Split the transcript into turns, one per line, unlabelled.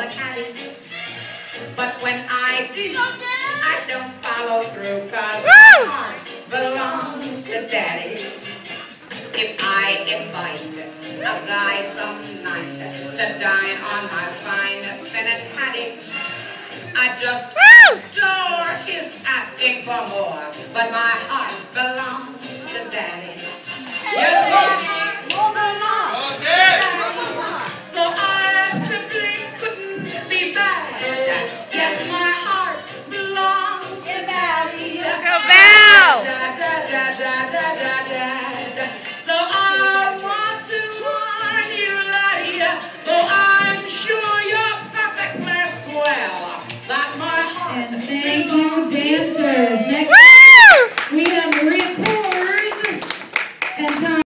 the caddy. But when I do, I don't follow through, cause my heart belongs to Daddy. If I invite a guy some night to dine on my fine Finnan caddy, I just adore his asking for more, but my heart belongs to Daddy. Yes, my heart belongs to Daddy. So I simply couldn't be bad. Yes, my heart belongs to Daddy.
Go bow!
So I want to warn you, laddie, though I'm sure you're perfectly swell, that my heart
And thank you, dancers.